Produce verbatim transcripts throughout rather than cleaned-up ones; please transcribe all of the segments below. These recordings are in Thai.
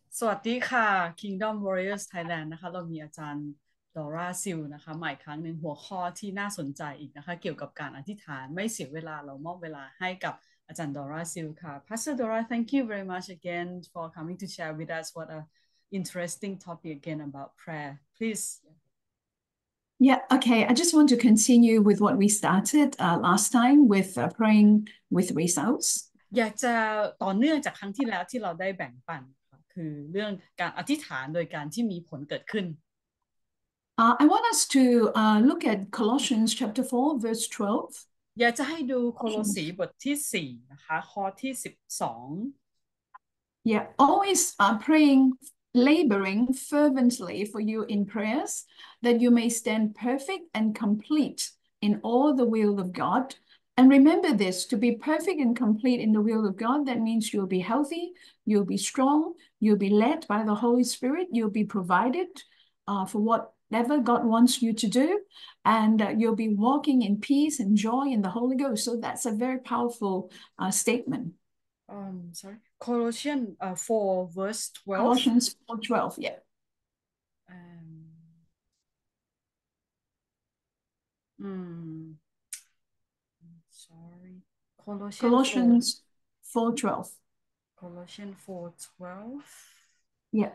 สวัสดีค่ะ Kingdom Warriors Thailand นะคะเรามีอาจารย์ดอร่าซิลนะคะมาอีกครั้งหนึ่งหัวข้อที่น่าสนใจอีกนะคะเกี่ยวกับการอธิษฐานไม่เสียเวลาเรามอบเวลาให้กับอาจารย์ดอร่าซิลค่ะ Pastor Dora thank you very much again for coming to share with us what a interesting topic again about prayer please Yeah, okay. I just want to continue with what we started uh, last time with uh, praying with results. อยากจะต่อเนื่องจากครั้งที่แล้วที่เราได้แบ่งปันค่ะคือเรื่องการอธิษฐานโดยการที่มีผลเกิดขึ้น Uh, I want us to uh, look at Colossians chapter four, verse twelve. อยากจะให้ดูโคโลสีบทที่สี่นะคะข้อที่สิบสอง Yeah, always uh, praying, laboring fervently for you in prayers, that you may stand perfect and complete in all the will of God. And remember this, to be perfect and complete in the will of God, that means you'll be healthy, you'll be strong, you'll be led by the Holy Spirit, you'll be provided uh, for whatever God wants you to do, and uh, you'll be walking in peace and joy in the Holy Ghost. So that's a very powerful uh, statement. um sorry Colossians uh, four verse twelve Colossians four twelve, yeah. um, mm, sorry Colossians four Colossians four twelve. Colossians four twelve Yeah.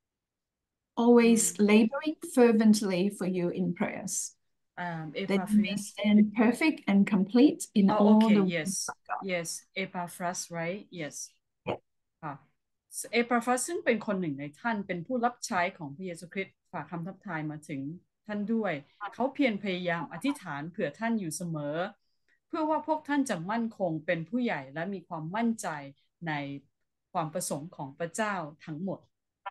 Always mm, laboring fervently for you in prayers, um, that you may Epaphras stand perfect and complete in oh all okay the yes ways of God. yes Epaphras right yes Yeah. ค่ะเอปาฟัสซึ่งเป็นคนหนึ่งในท่านเป็นผู้รับใช้ของพระเยซูคริสต์ฝากคำทักทายมาถึงท่านด้วยเขาเพียรพยายามอธิษฐานเผื่อท่านอยู่เสมอเพื่อว่าพวกท่านจะมั่นคงเป็นผู้ใหญ่และมีความมั่นใจในความประสงค์ของพระเจ้าทั้งหมด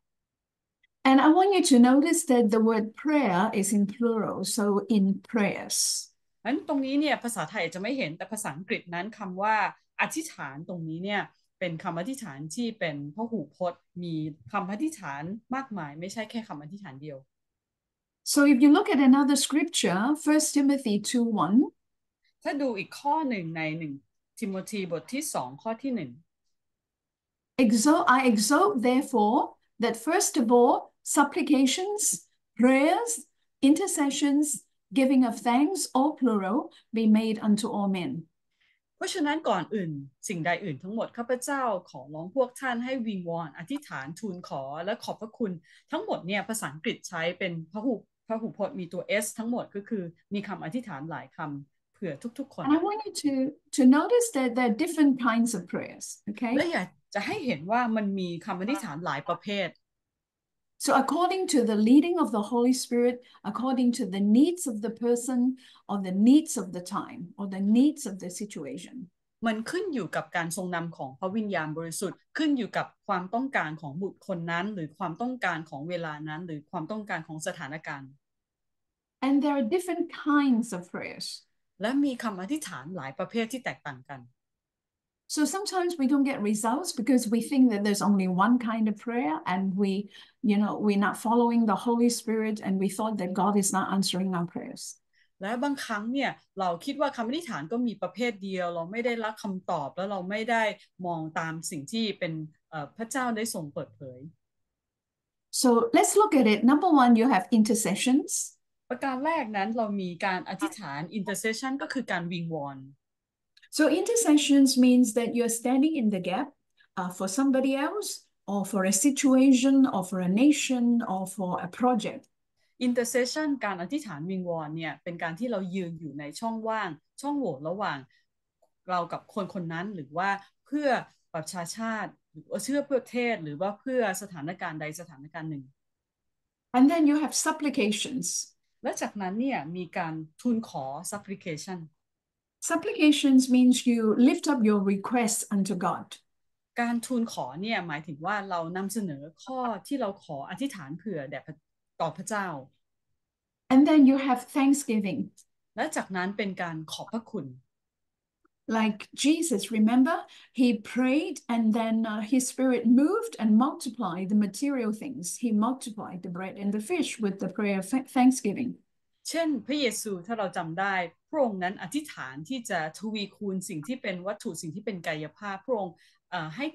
And I want you to notice that the word prayer is in plural, so in prayers. นั้นตรงนี้เนี่ยภาษาไทยจะไม่เห็นแต่ภาษาอังกฤษนั้นคำว่าอธิษฐานตรงนี้เนี่ยเป็นคำอธิษฐานที่เป็นพหูพจน์มีคำอธิษฐานมากมายไม่ใช่แค่คำอธิษฐานเดียว So if you look at another scripture, First Timothy two one, ถ้าดูอีกข้อหนึ่งในหนึ่งทิโมธีบทที่สองข้อที่หนึ่ง exhort, I exhort therefore that first of all supplications, prayers, intercessions, giving of thanks, all plural, be made unto all men. เพราะฉะนั้นก่อนอื่นสิ่งใดอื่นทั้งหมดข้าพเจ้าขอร้องพวกท่านให้วิงวอนอธิษฐานทูลขอและขอบพระคุณทั้งหมดเนี่ยภาษาอังกฤษใช้เป็นพหูพหูพจน์มีตัว S ทั้งหมดก็คือมีคำอธิษฐานหลายคำเผื่อทุกๆคน And I want you to, to notice that there are different kinds of prayers, และ okay? อยากจะให้เห็นว่ามันมีคำอธิษฐานหลายประเภท So according to the leading of the Holy Spirit, according to the needs of the person, or the needs of the time, or the needs of the situation. มันขึ้นอยู่กับการทรงนำของพระวิญญาณบริสุทธิ์ขึ้นอยู่กับความต้องการของบุคคลนั้นหรือความต้องการของเวลานั้นหรือความต้องการของสถานการณ์ And there are different kinds of prayers. และมีคำอธิษฐานหลายประเภทที่แตกต่างกัน So sometimes we don't get results because we think that there's only one kind of prayer and we, you know, we're not following the Holy Spirit and we thought that God is not answering our prayers. และบางครั้งเนี่ยเราคิดว่าคำอธิษฐานก็มีประเภทเดียวเราไม่ได้รับคำตอบแล้วเราไม่ได้มองตามสิ่งที่เป็นพระเจ้าได้ทรงเปิดเผย So let's look at it. Number one, you have intercessions. ประการแรกนั้นเรามีการอธิษฐาน intercession ก็คือการวิงวอน So intercessions means that you're standing in the gap uh, for somebody else or for a situation or for a nation or for a project. intercession การอธิษฐานวิงวอนเนี่ยเป็นการที่เรายืนอยู่ในช่องว่างช่องโหว่ระหว่างเรากับคนคนนั้นหรือว่าเพื่อประชาชาติหรือเชื่อเพื่อประเทศหรือว่าเพื่อสถานการณ์ใดสถานการณ์หนึ่ง And then you have supplications. และจากนั้นเนี่ยมีการทูลขอ supplication Supplications means you lift up your requests unto God. การทูลขอเนี่ยหมายถึงว่าเรานำเสนอข้อที่เราขออธิษฐานเผื่อแด่ต่อพระเจ้า And then you have thanksgiving. และจากนั้นเป็นการขอบพระคุณ Like Jesus, remember, he prayed and then uh, his spirit moved and multiplied the material things. He multiplied the bread and the fish with the prayer of thanksgiving. เช่นพระเยซูถ้าเราจำได้พระองค์นั้นอธิษฐานที่จะทวีคูณสิ่งที่เป็นวัตถุสิ่งที่เป็นกายภาพพระองค์ให้เกิด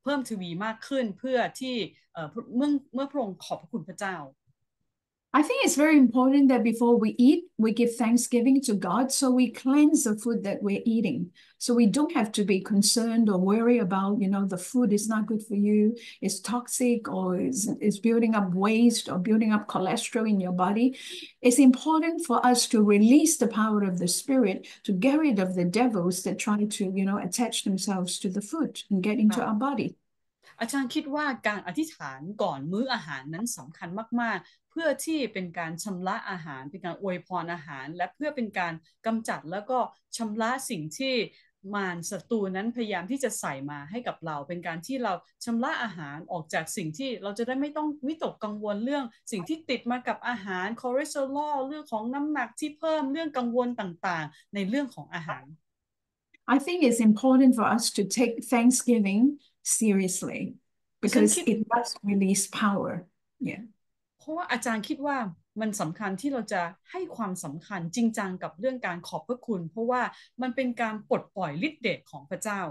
เพิ่มทวีมากขึ้นเพื่อที่เอ่อเมื่อเมื่อพระองค์ขอบพระคุณพระเจ้า I think it's very important that before we eat, we give thanksgiving to God. So we cleanse the food that we're eating. So we don't have to be concerned or worry about, you know, the food is not good for you, it's toxic, or is, is building up waste or building up cholesterol in your body. It's important for us to release the power of the Spirit to get rid of the devils that try to, you know, attach themselves to the food and get into our body. อาจารย์คิดว่าการอธิษฐานก่อนมื้ออาหารนั้นสำคัญมากๆเพื่อที่เป็นการชำระอาหารเป็นการอวยพรอาหารและเพื่อเป็นการกำจัดแล้วก็ชำระสิ่งที่มารศัตรูนั้นพยายามที่จะใส่มาให้กับเราเป็นการที่เราชำระอาหารออกจากสิ่งที่เราจะได้ไม่ต้องวิตกกังวลเรื่องสิ่งที่ติดมากับอาหารคอเลสเตอรอลเรื่องของน้ำหนักที่เพิ่มเรื่องกังวลต่างๆในเรื่องของอาหาร I think it's important for us to take Thanksgiving seriously because it does release power. Yeah. เพราะว่าอาจารย์คิดว่ามันสำคัญที่เราจะให้ความสำคัญจริงจังกับเรื่องการขอบพระคุณเพราะว่ามันเป็นการปลดปล่อยฤทธิ์เดชของพระเจ้า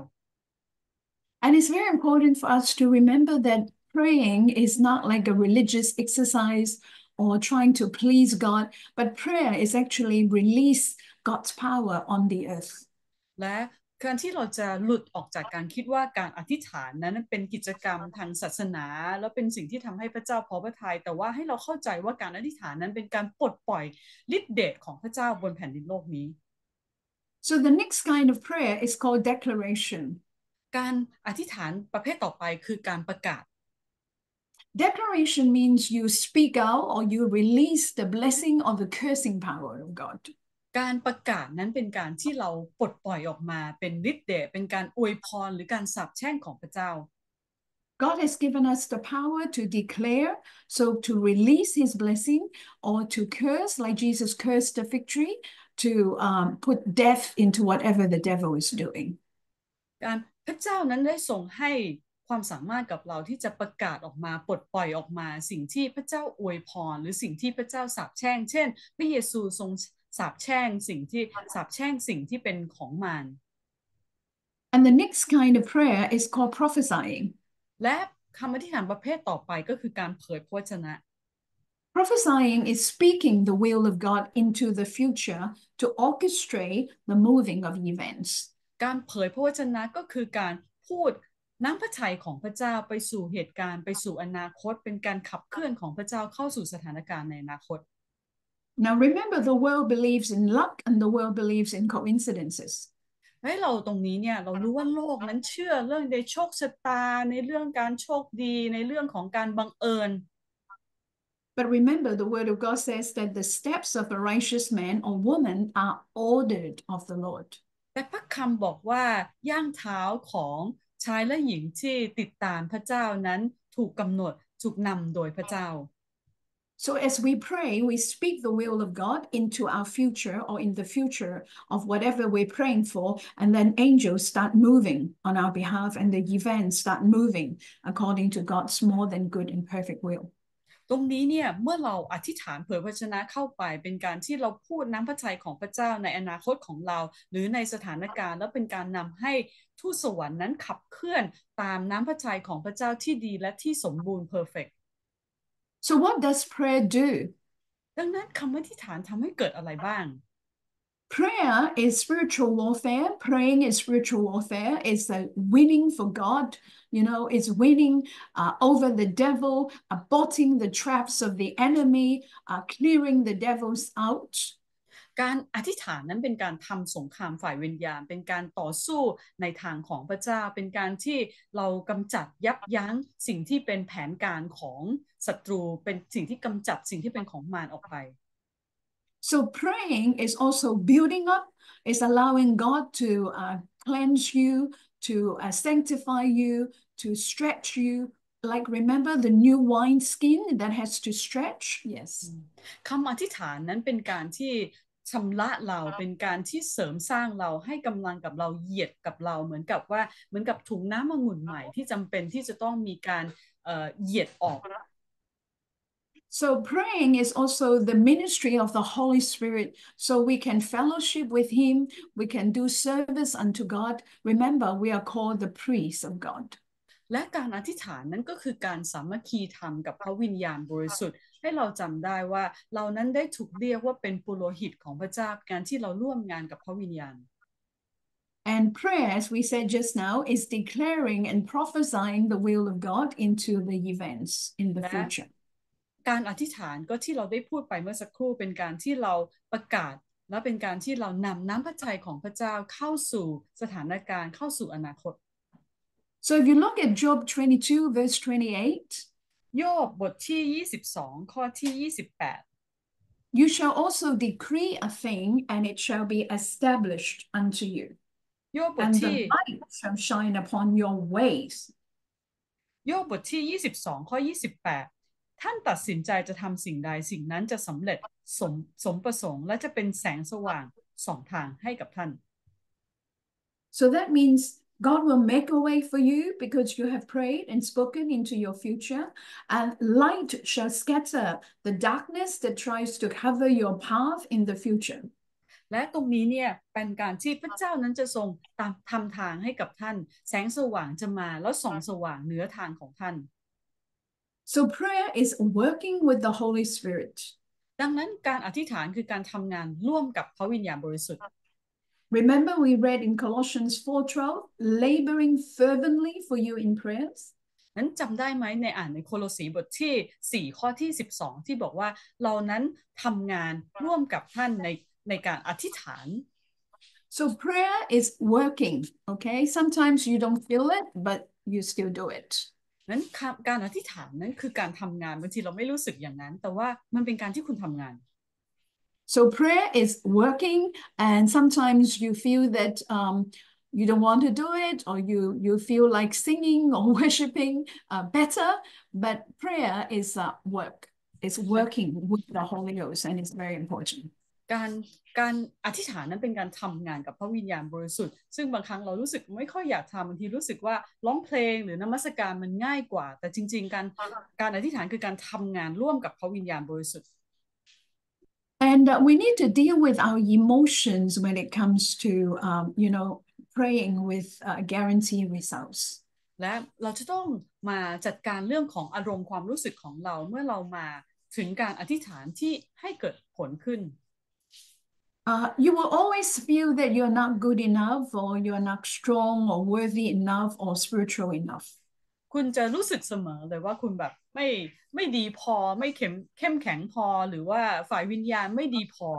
And it's very important for us to remember that praying is not like a religious exercise or trying to please God, but prayer is actually release God's power on the earth. และการที่เราจะหลุดออกจากการคิดว่าการอธิษฐานนั้นเป็นกิจกรรมทางศาสนาแล้วเป็นสิ่งที่ทำให้พระเจ้าพอพระทัยแต่ว่าให้เราเข้าใจว่าการอธิษฐานนั้นเป็นการปลดปล่อยฤทธิ์เดชของพระเจ้าบนแผ่นดินโลกนี้ So the next kind of prayer is called declaration. การอธิษฐานประเภทต่อไปคือการประกาศ Declaration means you speak out or you release the blessing or the cursing power of God. การประกาศนั้นเป็นการที่เราปลดปล่อยออกมาเป็นฤทธิ์เดชเป็นการอวยพรหรือการสาปแช่งของพระเจ้า God has given us the power to declare, so to release his blessing or to curse, like Jesus cursed the fig tree, to um, put death into whatever the devil is doing. การพระเจ้านั้นได้ทรงให้ความสามารถกับเราที่จะประกาศออกมาปลดปล่อยออกมาสิ่งที่พระเจ้าอวยพรหรือสิ่งที่พระเจ้าสาปแช่งเช่นพระเยซูทรงสาปแช่งสิ่งที่สาปแช่งสิ่งที่เป็นของมาร And the next kind of prayer is called prophesying. และคำอธิษฐานประเภทต่อไปก็คือการเผยพระวจนะ Prophesying is speaking the will of God into the future to orchestrate the moving of events. การเผยพระวจนะก็คือการพูดน้ำพระทัยของพระเจ้าไปสู่เหตุการณ์ไปสู่อนาคตเป็นการขับเคลื่อนของพระเจ้าเข้าสู่สถานการณ์ในอนาคต Now remember, the world believes in luck and the world believes in coincidences. ให้เราตรงนี้เนี่ยเรารู้ว่าโลกนั้นเชื่อเรื่องในโชคชะตาในเรื่องการโชคดีในเรื่องของการบังเอิญ But remember, the word of God says that the steps of a righteous man or woman are ordered of the Lord. แต่พระคำบอกว่าย่างเท้าของชายและหญิงที่ติดตามพระเจ้านั้นถูกกำหนดถูกนำโดยพระเจ้า So as we pray, we speak the will of God into our future or in the future of whatever we're praying for, and then angels start moving on our behalf and the events start moving according to God's more than good and perfect will. ตรงนี้เนี่ยเมื่อเราอธิษฐานเผยพระชนะเข้าไปเป็นการที่เราพูดน้ำพระทัยของพระเจ้าในอนาคตของเราหรือในสถานการณ์แล้วเป็นการนำให้ทูตสวรรค์นั้นขับเคลื่อนตามน้ำพระทัยของพระเจ้าที่ดีและที่สมบูรณ์ perfect So what does prayer do? ดังนั้นคำอธิษฐานทำให้เกิดอะไรบ้าง Prayer is spiritual warfare. Praying is spiritual warfare. It's a winning for God. You know, it's winning uh, over the devil, aborting the traps of the enemy, uh, clearing the devils out. การอธิษฐานนั้นเป็นการทำสงครามฝ่ายวิญญาณเป็นการต่อสู้ในทางของพระเจ้าเป็นการที่เรากำจัดยับยั้งสิ่งที่เป็นแผนการของศัตรูเป็นสิ่งที่กำจัดสิ่งที่เป็นของมารออกไป So praying is also building up, is allowing God to uh, cleanse you, to uh, sanctify you, to stretch you. Like remember the new wine skin that has to stretch? Yes. คำอธิษฐานนั้นเป็นการที่ชำระเราเป็นการที่เสริมสร้างเราให้กำลังกับเราเหยียดกับเราเหมือนกับว่าเหมือนกับถุงน้ำองุ่นใหม่ที่จำเป็นที่จะต้องมีการเอ่อเหยียดออก So praying is also the ministry of the Holy Spirit. So we can fellowship with him. We can do service unto God. Remember, we are called the priests of God. และการอธิษฐานนั้นก็คือการสามัคคีธรรมกับพระวิญญาณบริสุทธิ์ให้เราจำได้ว่าเรานั้นได้ถูกเรียกว่าเป็นปุโรหิตของพระเจ้าการที่เราร่วมงานกับพระวิญญาณ And prayer, as we said just now, is declaring and prophesying the will of God into the events in the และ future. การอธิษฐานก็ที่เราได้พูดไปเมื่อสักครู่เป็นการที่เราประกาศและเป็นการที่เรานำน้ำพระทัยของพระเจ้าเข้าสู่สถานการณ์เข้าสู่อนาคต So if you look at Job twenty-two, verse twenty-eight, โยบบทที่ยี่สิบสองข้อที่ยี่สิบแปด you shall also decree a thing, and it shall be established unto you. โยบบท And ที่ the light shall shine upon your ways. โยบบทที่ยี่สิบสองข้อยี่สิบแปดท่านตัดสินใจจะทำสิ่งใดสิ่งนั้นจะสำเร็จสมสมประสงค์และจะเป็นแสงสว่างสองทางให้กับท่าน So that means God will make a way for you because you have prayed and spoken into your future, and light shall scatter the darkness that tries to cover your path in the future. และตรงนี้เนี่ยเป็นการที่พระเจ้านั้นจะทรงตามทำทางให้กับท่านแสงสว่างจะมาแล้วส่องสว่างเหนือทางของท่าน So prayer is working with the Holy Spirit. ดังนั้นการอธิษฐานคือการทำงานร่วมกับพระวิญญาณบริสุทธิ์ Remember we read in Colossians four twelve, laboring fervently for you in prayers. นั้นจำได้ไหมในอ่านในโคโลสีบทที่สี่ข้อที่สิบสองที่บอกว่าเรานั้นทำงานร่วมกับท่านในในการอธิษฐาน So prayer is working, okay? Sometimes you don't feel it, but you still do it. นั้นการอธิษฐานนั้นคือการทำงานบางทีเราไม่รู้สึกอย่างนั้นแต่ว่ามันเป็นการที่คุณทำงาน So prayer is working, and sometimes you feel that um, you don't want to do it, or you you feel like singing or worshiping uh, better. But prayer is uh, work. It's working with the Holy Ghost, and it's very important. การการอธิษฐานนั้นเป็นการทำงานกับพระวิญญาณบริสุทธิ์ซึ่งบางครั้งเรารู้สึกไม่ค่อยอยากทำบางทีรู้สึกว่าร้องเพลงหรือนมัสการมันง่ายกว่าแต่จริงๆการการอธิษฐานคือการทำงานร่วมกับพระวิญญาณบริสุทธิ์ And uh, we need to deal with our emotions when it comes to, um, you know, praying with uh, guarantee results. และเราจะต้องมาจัดการเรื่องของอารมณ์ความรู้สึกของเราเมื่อเรามาถึงการอธิษฐานที่ให้เกิดผลขึ้น Uh, you will always feel that you're not good enough, or you're not strong or worthy enough or spiritual enough. คุณจะรู้สึกเสมอเลยว่าคุณแบบไม่ไม่ดีพอไม่เข้มเข้มแข็งพอหรือว่าฝ่ายวิญญาณไม่ดีพอ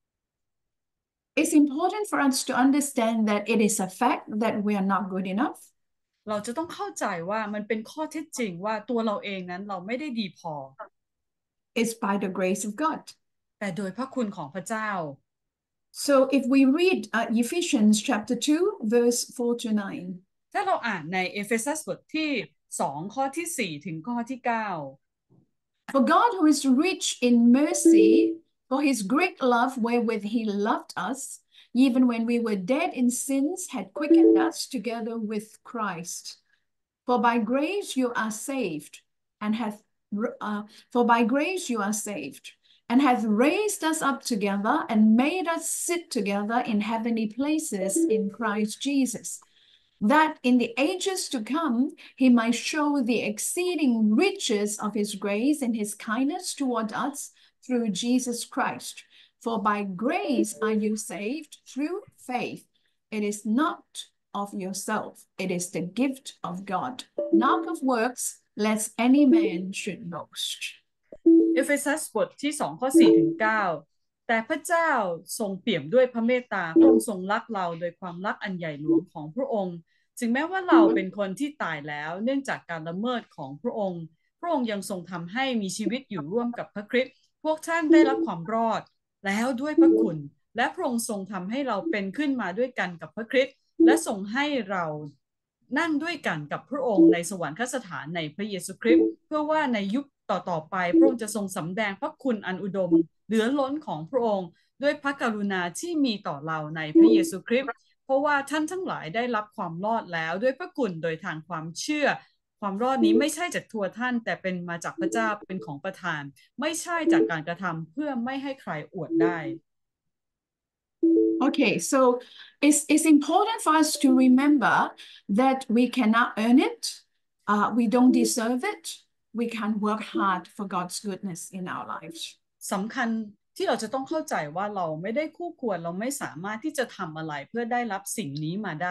It's important for us to understand that it is a fact that we are not good enough. เราจะต้องเข้าใจว่ามันเป็นข้อเท็จจริงว่าตัวเราเองนั้นเราไม่ได้ดีพอ It's by the grace of God. แต่โดยพระคุณของพระเจ้า So if we read uh, Ephesians chapter two, verse four to nine. ถ้าเราอ่านในเอเฟซัสบทที่สองข้อที่สี่ถึงข้อที่เก้า For God, who is rich in mercy, for his great love wherewith he loved us, even when we were dead in sins, had quickened us together with Christ. For by grace you are saved, and hath uh, for by grace you are saved, and hath raised us up together and made us sit together in heavenly places in Christ Jesus, that in the ages to come he might show the exceeding riches of his grace and his kindness toward us through Jesus Christ. For by grace are you saved through faith. It is not of yourself, it is the gift of God, not of works, lest any man should boast. เอเฟซัสบทที่สองข้อสี่ถึงเก้าแต่พระเจ้าทรงเปี่ยมด้วยพระเมตตาพระองค์ทรงรักเราโดยความรักอันใหญ่หลวงของพระองค์ถึงแม้ว่าเราเป็นคนที่ตายแล้วเนื่องจากการละเมิดของพระองค์พระองค์ยังทรงทำให้มีชีวิตอยู่ร่วมกับพระคริสต์พวกท่านได้รับความรอดแล้วด้วยพระคุณและพระองค์ทรงทำให้เราเป็นขึ้นมาด้วยกันกับพระคริสต์และทรงให้เรานั่งด้วยกันกับพระองค์ในสวรรคสถานในพระเยซูคริสต์เพื่อว่าในยุคต่อๆไปพระองค์จะทรงสำแดงพระคุณอันอุดมเหลือล้นของพระองค์ด้วยพระกรุณาที่มีต่อเราในพระเยซูคริสต์เพราะว่าท่านทั้งหลายได้รับความรอดแล้วด้วยพระคุณโดยทางความเชื่อความรอดนี้ไม่ใช่จากตัวท่านแต่เป็นมาจากพระเจ้าเป็นของประทานไม่ใช่จากการกระทำเพื่อไม่ให้ใครอวดได้ Okay, so it's, it's important for us to remember that we cannot earn it. uh, we don't deserve it, we can work hard for God's goodness in our lives. สำคัญที่เราจะต้องเข้าใจว่าเราไม่ได้คู่ควรเราไม่สามารถที่จะทำอะไรเพื่อได้รับสิ่งนี้มาได้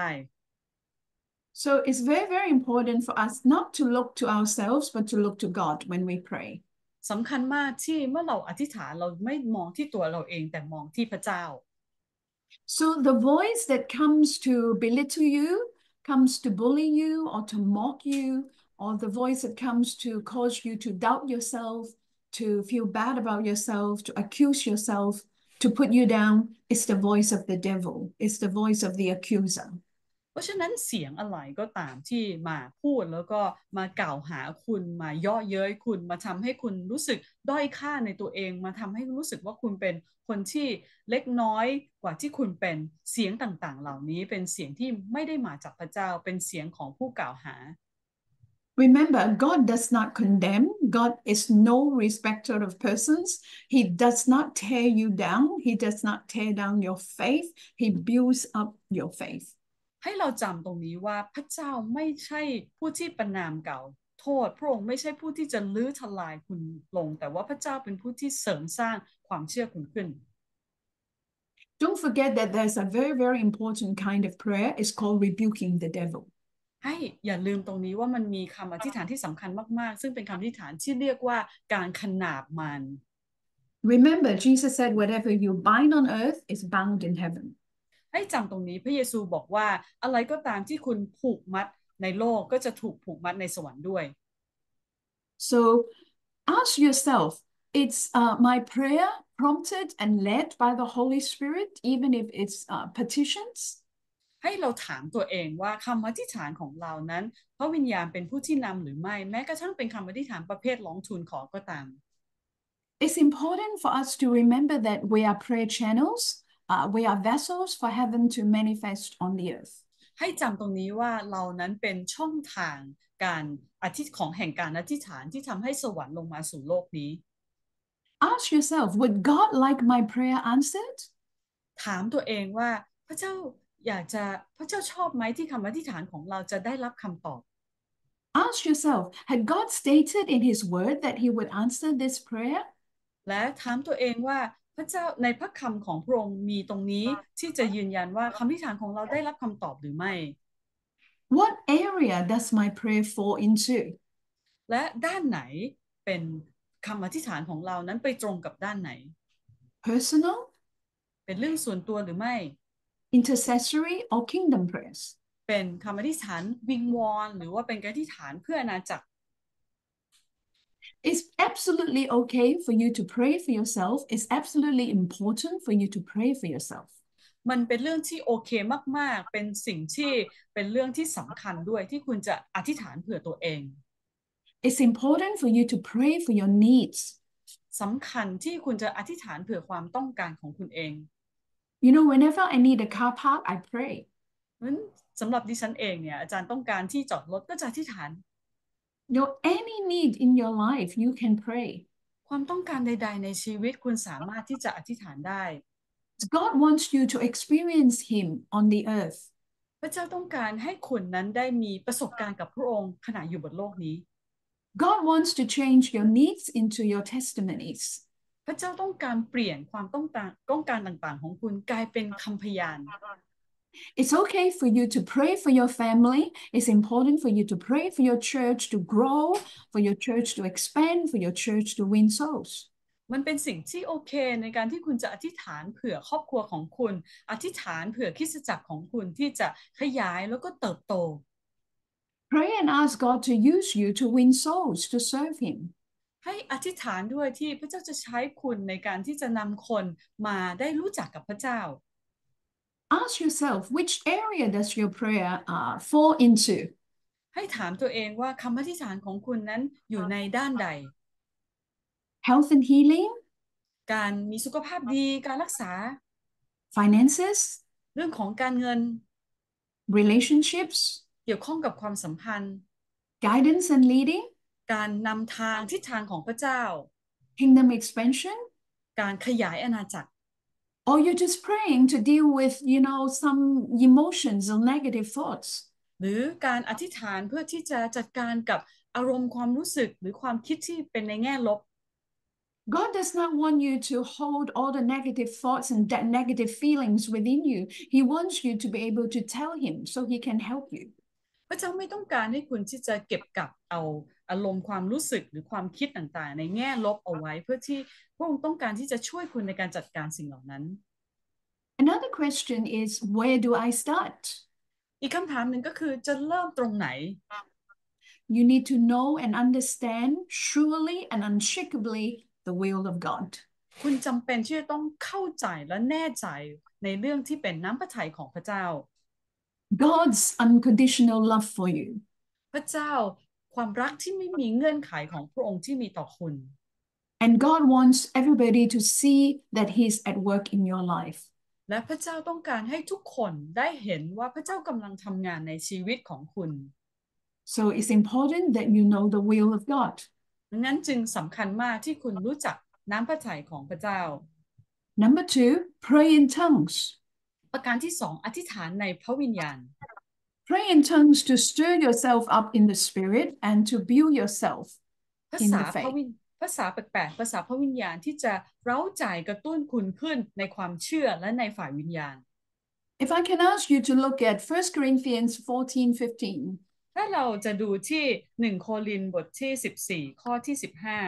So it's very, very important for us not to look to ourselves, but to look to God when we pray. สำคัญมากที่เมื่อเราอธิษฐานเราไม่มองที่ตัวเราเองแต่มองที่พระเจ้า So the voice that comes to belittle you, comes to bully you or to mock you, or the voice that comes to cause you to doubt yourself, to feel bad about yourself, to accuse yourself, to put you down, is the voice of the devil. It's the voice of the accuser. เพราะฉะนั้นเสียงอะไรก็ตามที่มาพูดแล้วก็มากล่าวหาคุณมาเยาะเย้ยคุณมาทำให้คุณรู้สึกด้อยค่าในตัวเองมาทำให้รู้สึกว่าคุณเป็นคนที่เล็กน้อยกว่าที่คุณเป็นเสียงต่างๆเหล่านี้เป็นเสียงที่ไม่ได้มาจากพระเจ้าเป็นเสียงของผู้กล่าวหา Remember, God does not condemn. God is no respecter of persons. He does not tear you down. He does not tear down your faith. He builds up your faith. ให้เราจำตรงนี้ว่าพระเจ้าไม่ใช่ผู้ที่ประนามเก่าโทษพระองค์ไม่ใช่ผู้ที่จะลื้อทลายคุณลงแต่ว่าพระเจ้าเป็นผู้ที่เสริมสร้างความเชื่อคุณขึ้น Don't forget that there's a very, very important kind of prayer. It's called rebuking the devil. ให้อย่าลืมตรงนี้ว่ามันมีคำอธิษฐานที่สำคัญมากๆซึ่งเป็นคำอธิษฐานที่เรียกว่าการขนาบมัน Remember, Jesus said, whatever you bind on earth is bound in heaven. ให้จำตรงนี้พระเยซูบอกว่าอะไรก็ตามที่คุณผูกมัดในโลกก็จะถูกผูกมัดในสวรรค์ด้วย So ask yourself, it's uh, my prayer prompted and led by the Holy Spirit, even if it's uh, petitions? ให้เราถามตัวเองว่าคำอธิษฐานของเรานั้นพระวิญญาณเป็นผู้ที่นำหรือไม่แม้กระทั่งเป็นคำอธิษฐานประเภทร้องทูลขอก็ตาม It's important for us to remember that we are prayer channels. Uh, we are vessels for heaven to manifest on the earth. ให้จำตรงนี้ว่าเรานั้นเป็นช่องทางการอธิษของแห่งการอธิษฐานที่ทำให้สวรรค์ลงมาสู่โลกนี้ Ask yourself, would God like my prayer answered? ถามตัวเองว่าพระเจ้าอยากจะพระเจ้าชอบไหมที่คำอธิษฐานของเราจะได้รับคำตอบ Ask yourself, had God stated in his word that he would answer this prayer? และถามตัวเองว่าพระเจ้าในพระคำของพระองค์มีตรงนี้ที่จะยืนยันว่าคำอธิษฐานของเราได้รับคำตอบหรือไม่ What area does my prayer fall into? และด้านไหนเป็นคำอธิษฐานของเรานั้นไปตรงกับด้านไหน Personal, เป็นเรื่องส่วนตัวหรือไม่ intercessory, or kingdom prayers? เป็นคำอธิษฐานวิงวอนหรือว่าเป็นการอธิษฐานเพื่ออาณาจักร It's absolutely okay for you to pray for yourself. It's absolutely important for you to pray for yourself. มันเป็นเรื่องที่โอเคมากๆเป็นสิ่งที่เป็นเรื่องที่สำคัญด้วยที่คุณจะอธิษฐานเผื่อตัวเอง It's important for you to pray for your needs. สำคัญที่คุณจะอธิษฐานเผื่อความต้องการของคุณเอง You know, whenever I need a car park, I pray. นั้นสำหรับดิฉันเองเนี่ยอาจารย์ต้องการที่จอดรถก็จะอธิษฐาน You know, any need in your life, you can pray. ความต้องการใดๆในชีวิตคุณสามารถที่จะอธิษฐานได้ God wants you to experience him on the earth. พระเจ้าต้องการให้คุณนั้นได้มีประสบการณ์กับพระองค์ขณะอยู่บนโลกนี้ God wants to change your needs into your testimonies. พระเจ้าต้องการเปลี่ยนความต้องการต้องการต่างๆของคุณกลายเป็นคำพยาน It's okay for you to pray for your family. It's important for you to pray for your church to grow, for your church to expand, for your church to win souls. มันเป็นสิ่งที่โอเคในการที่คุณจะอธิษฐานเผื่อครอบครัวของคุณอธิษฐานเผื่อคริสตจักรของคุณที่จะขยายแล้วก็เติบโต Pray and ask God to use you to win souls to serve him. ให้อธิษฐานด้วยที่พระเจ้าจะใช้คุณในการที่จะนำคนมาได้รู้จักกับพระเจ้า Ask yourself, which area does your prayer uh, fall into? ให้ถามตัวเองว่าคำอธิษฐานของคุณนั้นอยู่ในด้านใด Health and healing? การมีสุขภาพดีการรักษา Finances? เรื่องของการเงิน Relationships? เกี่ยวข้องกับความสัมพันธ์ Guidance and leading? การนำทางทิศทางของพระเจ้า Kingdom expansion? การขยายอาณาจักร Or you're just praying to deal with, you know, some emotions or negative thoughts? หรือการอธิษฐานเพื่อที่จะจัดการกับอารมณ์ความรู้สึกหรือความคิดที่เป็นในแง่ลบ God does not want you to hold all the negative thoughts and negative feelings within you. He wants you to be able to tell him so he can help you. พระเจ้าไม่ต้องการให้คุณที่จะเก็บกับเอาอารมณ์ความรู้สึกหรือความคิดต่างๆในแง่ลบเอาไว้เพื่อที่พระองค์ต้องการที่จะช่วยคุณในการจัดการสิ่งเหล่านั้น Another question is, where do I start? อีกคำถามหนึ่งก็คือจะเริ่มตรงไหน You need to know and understand surely and unshakably the will of God. คุณจำเป็นที่จะต้องเข้าใจและแน่ใจในเรื่องที่เป็นน้ำพระทัยของพระเจ้า God's unconditional love for you. พระเจ้าความรักที่ไม่มีเงื่อนไขของพระองค์ที่มีต่อคุณ And God wants everybody to see that He's at work in your life. และพระเจ้าต้องการให้ทุกคนได้เห็นว่าพระเจ้ากำลังทำงานในชีวิตของคุณ So it's important that you know the will of God. ดังนั้นจึงสำคัญมากที่คุณรู้จักน้ำพระทัยของพระเจ้า Number two, pray in tongues. ประการที่สองอธิษฐานในพระวิญญาณ Pray in tongues to stir yourself up in the spirit and to build yourself ภา in ษา the พระวิ faith. ภาษาแปลกๆภาษาพระวิญญาณที่จะเร้าใจกระตุ้นคุณขึ้นในความเชื่อและในฝ่ายวิญญาณ If I can ask you to look at First Corinthians fourteen fifteen. ถ้าเราจะดูที่หนึ่งโครินธ์บทที่สิบสี่ข้อที่สิบห้า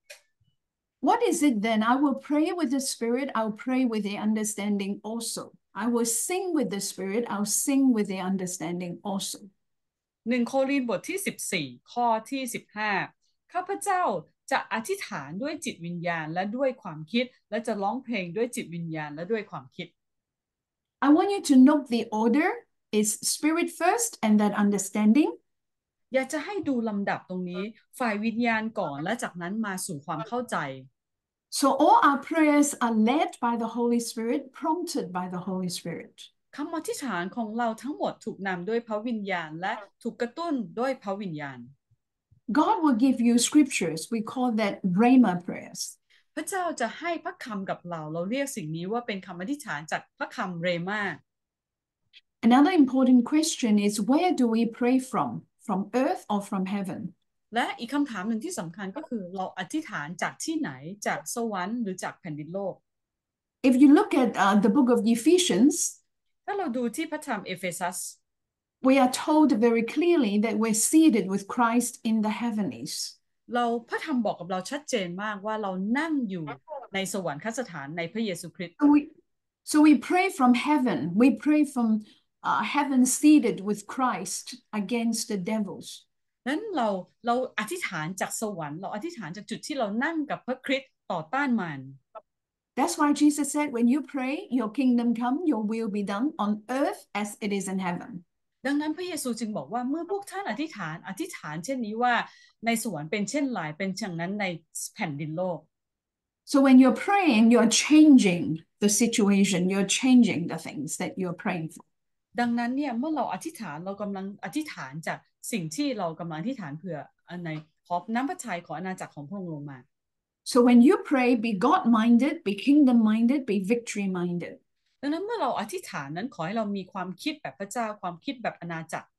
What is it then? I will pray with the spirit, I'll pray with the understanding also. I will sing with the spirit, I'll sing with the understanding also. หนึ่งโครินธ์บทที่สิบสี่ข้อที่สิบห้าข้าพเจ้าจะอธิษฐานด้วยจิตวิญญาณและด้วยความคิดและจะร้องเพลงด้วยจิตวิญญาณและด้วยความคิด I want you to note the order is spirit first and then understanding. อยากจะให้ดูลำดับตรงนี้ฝ่ายวิญญาณก่อนและจากนั้นมาสู่ความเข้าใจ So all our prayers are led by the Holy Spirit, prompted by the Holy Spirit. คำอธิษฐานของเราทั้งหมดถูกนำด้วยพระวิญญาณและถูกกระตุ้นด้วยพระวิญญาณ God will give you scriptures. We call that Rhema prayers. พระเจ้าจะให้พระคำกับเราเราเรียกสิ่งนี้ว่าเป็นคำอธิษฐานจากพระคำเรมา Another important question is, where do we pray from? From earth or from heaven? และอีกคำถามหนึ่งที่สำคัญก็คือเราอธิษฐานจากที่ไหนจากสวรรค์หรือจากแผ่นดินโลก If you look at uh, the book of Ephesians, ถ้าเราดูที่พระธรรมเอเฟซัส we are told very clearly that we're seated with Christ in the heavenlies. เราพระธรรมบอกกับเราชัดเจนมากว่าเรานั่งอยู่ในสวรรคสถานในพระเยซูคริสต์ So we, so we pray from heaven. We pray from uh, heaven seated with Christ against the devils. นั้นเราเราอธิษฐานจากสวรรค์เราอธิษฐานจากจุดที่เรานั่งกับพระคริสต์ต่อต้านมาร That's why Jesus said, when you pray, your kingdom come, your will be done on earth as it is in heaven. ดังนั้นพระเยซูจึงบอกว่าเมื่อพวกท่านอธิษฐานอธิษฐานเช่นนี้ว่าในสวรรค์เป็นเช่นไรเป็นเช่นนั้นในแผ่นดินโลก So when you're praying, you're changing the situation, you're changing the things that you're praying for. ดังนั้นเนี่ยเมื่อเราอธิษฐานเรากำลังอธิษฐานจากสิ่งที่เรากำลังอธิษฐานเผื่อในขอน้ำพระทัยขออาณาจักรของพระองค์ลงมา So when you pray, be God-minded, be kingdom-minded, be victory-minded. ดังนั้นเมื่อเราอธิษฐานนั้นขอให้เรามีความคิดแบบพระเจ้าความคิดแบบอาณาจักร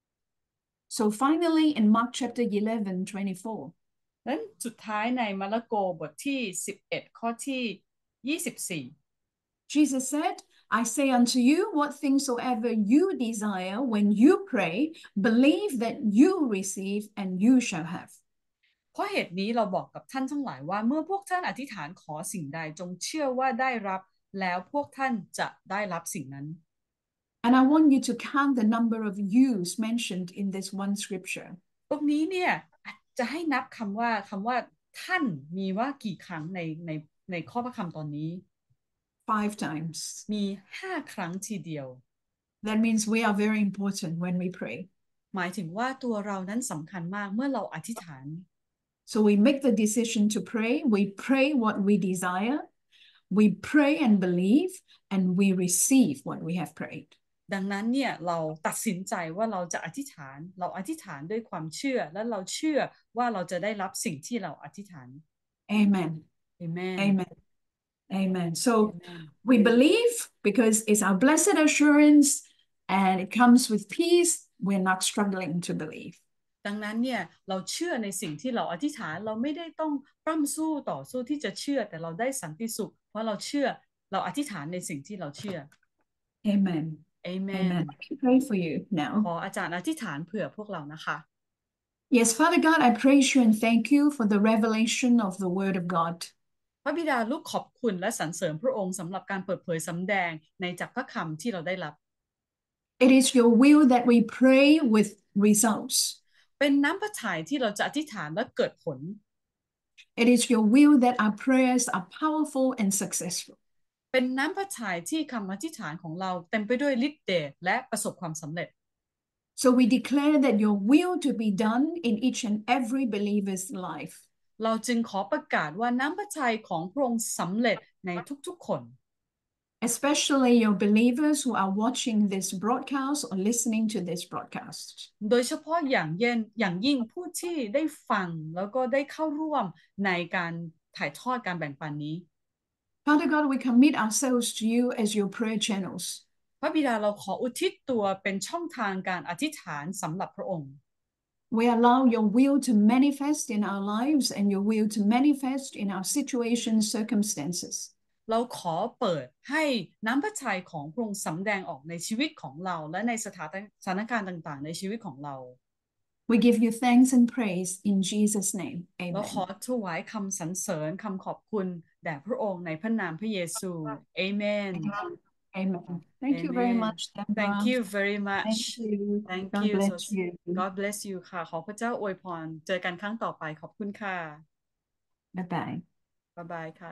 So finally, in Mark chapter eleven, twenty-four, นั้นสุดท้ายในมาระโกบทที่สิบเอ็ดข้อที่ยี่สิบสี่ Jesus said, I say unto you, what things soever you desire when you pray, believe that you receive and you shall have. เพราะเหตุนี้เราบอกกับท่านทั้งหลายว่าเมื่อพวกท่านอธิษฐานขอสิ่งใดจงเชื่อว่าได้รับแล้วพวกท่านจะได้รับสิ่งนั้น And I want you to count the number of yous mentioned in this one scripture. ตรงนี้เนี่ยจะให้นับคำว่าคำว่าท่านมีว่ากี่ครั้งในในในข้อพระคำตอนนี้ Five times. มีห้าครั้งทีเดียว That means we are very important when we pray. หมายถึงว่าตัวเรานั้นสำคัญมากเมื่อเราอธิษฐาน So we make the decision to pray. We pray what we desire. We pray and believe, and we receive what we have prayed. ดังนั้นเนี่ยเราตัดสินใจว่าเราจะอธิษฐานเราอธิษฐานด้วยความเชื่อและเราเชื่อว่าเราจะได้รับสิ่งที่เราอธิษฐาน Amen. Amen. Amen. Amen. So Amen. we believe because it's our blessed assurance and it comes with peace we're not struggling to believe. ดังนั้นเนี่ยเราเชื่อในสิ่งที่เราอธิษฐานเราไม่ได้ต้องปล้ำสู้ต่อสู้ที่จะเชื่อแต่เราได้สันติสุขเพราะเราเชื่อเราอธิษฐานในสิ่งที่เราเชื่อ Amen. Amen. Amen. Let me pray for you ขอ now. อาจารย์อธิษฐานเผื่อพวกเรานะคะ Yes, Father God, I praise you and thank you for the revelation of the Word of God. พระบิดาลูกขอบคุณและสรรเสริญพระองค์สำหรับการเปิดเผยสำแดงในจากพระคำที่เราได้รับ It is your will that we pray with results. เป็นน้ำพระทัยที่เราจะอธิษฐานและเกิดผล It is your will that our prayers are powerful and successful. เป็นน้ำพระทัยที่คำอธิษฐานของเราเต็มไปด้วยฤทธิ์เดชและประสบความสำเร็จ So we declare that your will to be done in each and every believer's life. เราจึงขอประกาศว่าน้ำพระทัยของพระองค์สำเร็จในทุกๆคน Especially your believers who are watching this broadcast or listening to this broadcast. โดยเฉพาะอย่างเย็นอย่างยิ่งผู้ที่ได้ฟังแล้วก็ได้เข้าร่วมในการถ่ายทอดการแบ่งปันนี้ Father God, we commit ourselves to you as your prayer channels. พระบิดาเราขออุทิศตัวเป็นช่องทางการอธิษฐานสำหรับพระองค์ We allow your will to manifest in our lives and your will to manifest in our situations, circumstances. เราขอเปิดให้น้ำพระทัยของพระองค์สำแดงออกในชีวิตของเราและในสถานสถานการณ์ต่างๆในชีวิตของเรา We give you thanks and praise in Jesus' name. เราขอ Amen. ถวายคำสรรเสริญคำขอบคุณแด่พระองค์ในพระนามพระเยซู Amen. Amen. Thank you very Amen. much, Deborah. Thank you very Thank much. you. Thank God you. bless So you. God bless you ค่ะขอพระเจ้าอวยพรเจอกันครั้งต่อไปขอบคุณค่ะ Bye-bye. บ๊ายบายค่ะ